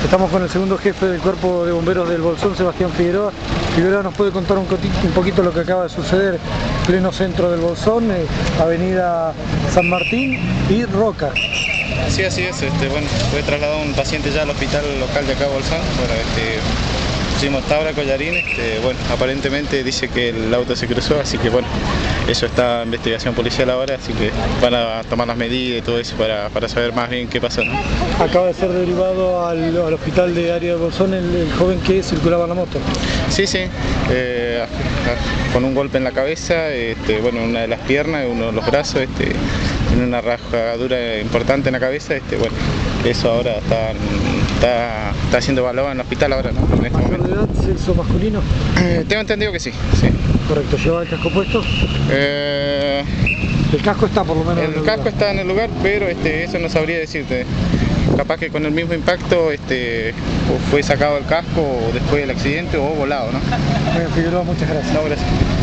Estamos con el segundo jefe del Cuerpo de Bomberos del Bolsón, Sebastián Figueroa. Figueroa, ¿nos puede contar un poquito lo que acaba de suceder? Pleno centro del Bolsón, avenida San Martín y Roca. Sí, así es. Bueno, fue trasladado un paciente ya al hospital local de acá de Bolsón. Bueno, pusimos tabla, collarín. Bueno, aparentemente dice que el auto se cruzó, así que bueno, eso está en investigación policial ahora, así que van a tomar las medidas y todo eso para saber más bien qué pasó, ¿no? Acaba de ser derivado al hospital de área de Bolsón el joven que circulaba en la moto. Sí, con un golpe en la cabeza, bueno, una de las piernas, uno de los brazos, tiene una rajadura importante en la cabeza, bueno, eso ahora está siendo evaluado en el hospital ahora, ¿no? En este momento. ¿De edad, sexo masculino? Tengo entendido que sí. Correcto, ¿lleva el casco puesto? El casco está por lo menos en el casco lugar. Está en el lugar, pero eso no sabría decirte. Capaz que con el mismo impacto fue sacado el casco después del accidente o volado, ¿no? Bueno, Figueroa, muchas gracias. No, gracias.